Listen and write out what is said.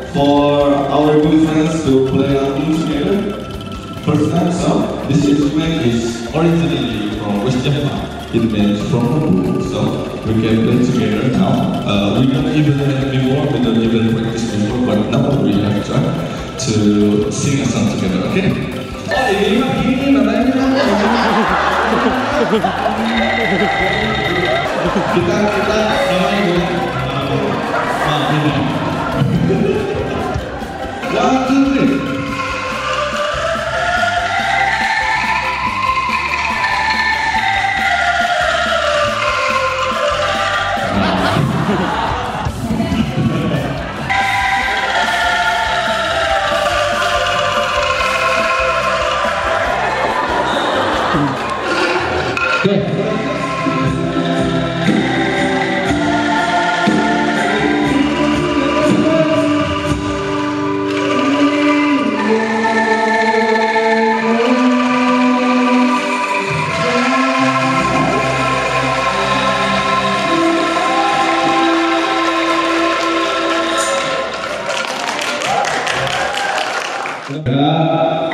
for our good friends to play angklung together. First time, so this instrument is originally from West Java. It means from Memandu, so we can play together now. We don't even have before, we don't even practice before, but now we have tried to sing a song together, okay? Oh, ini mah gini namanya. kita namanya ini. 1, 2, 3. Ya.